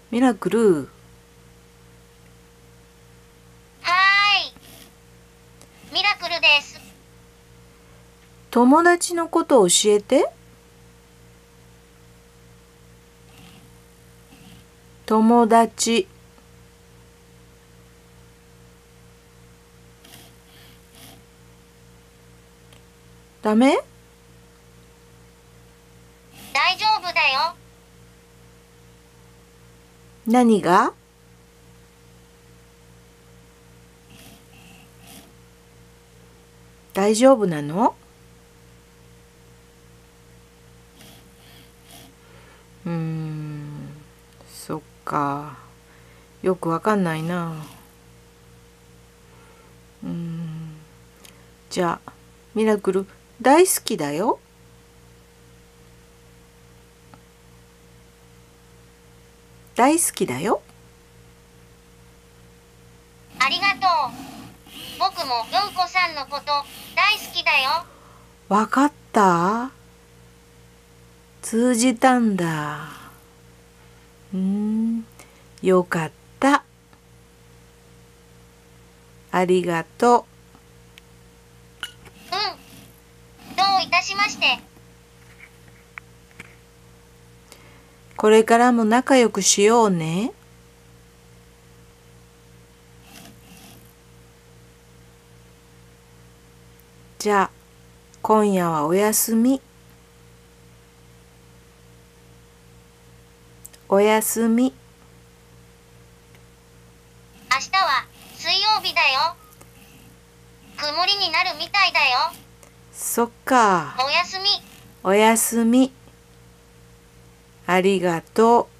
ミラクル。 はーい。ミラクルです。 友達のこと教えて。友達。ダメ？ 大丈夫だよ。 何が？大丈夫なの？そっか。よくわかんないな。じゃあ、ミラクル、大好きだよ。大好きだよ。 ありがとう。僕も陽子さんのこと大好きだよ。 わかった？通じたんだ。よかった。ありがとうん。どういたしまして。 う。これからも仲良くしようね。じゃあ、今夜はおやすみ。おやすみ。 明日は水曜日だよ。曇りになるみたいだよ。 そっか。 おやすみ。 おやすみ。ありがとう。